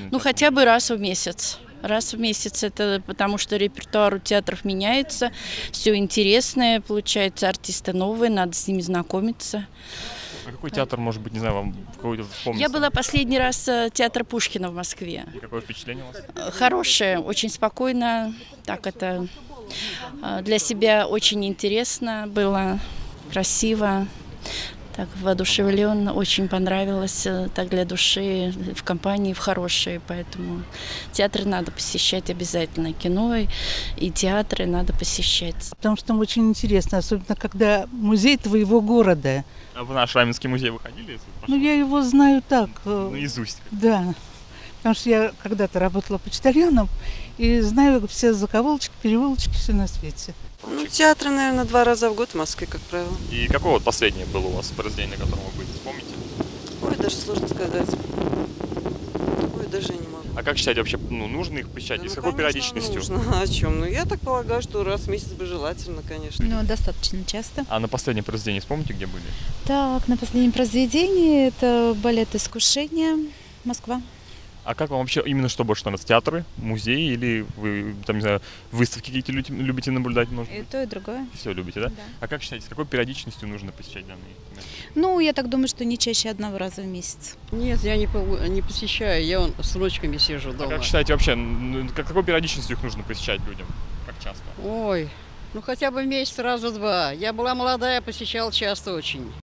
на Ну, театр? хотя бы раз в месяц. Раз в месяц это потому, что репертуар у театров меняется, все интересное, получается, артисты новые, надо с ними знакомиться. А какой театр, может быть, не знаю, вам какой-то вспомнился? Я была последний раз театр Пушкина в Москве. И какое впечатление у вас? Хорошее, очень спокойно, так это для себя очень интересно было, красиво. Так воодушевленно, очень понравилось, так для души, в компании, в хорошей, поэтому театры надо посещать обязательно, кино и театры надо посещать. Потому что там очень интересно, особенно когда музей твоего города. А в наш Раменский музей вы ходили? Если Ну, я его знаю так. наизусть. Да. Потому что я когда-то работала почтальоном и знаю все закоулочки, переулочки, все на свете. Ну, театры, наверное, 2 раза в год в Москве, как правило. И какое вот последнее было у вас произведение, на котором вы были, вспомните? Ой, даже сложно сказать. Ой, даже не могу. А как считаете, вообще нужно их посещать? И с какой конечно, периодичностью? нужно. О чем? Ну, я так полагаю, что раз в месяц бы желательно, конечно. Ну, достаточно часто. А на последнее произведение вспомните, где были? Так, на последнем произведении это балет «Искушение», Москва. А как вам вообще именно что больше нравится? Театры, музеи или вы, там, не знаю, выставки какие-то любите наблюдать, может И быть? то, и другое. Все любите, да? Да. А как считаете, с какой периодичностью нужно посещать данные места? Ну, я так думаю, что не чаще 1 раза в месяц. Нет, я не посещаю, я вон с внучками сижу А дома. как считаете вообще, какой периодичностью их нужно посещать людям? Как часто? Ой, ну хотя бы месяц, раза два. Я была молодая, посещала часто очень.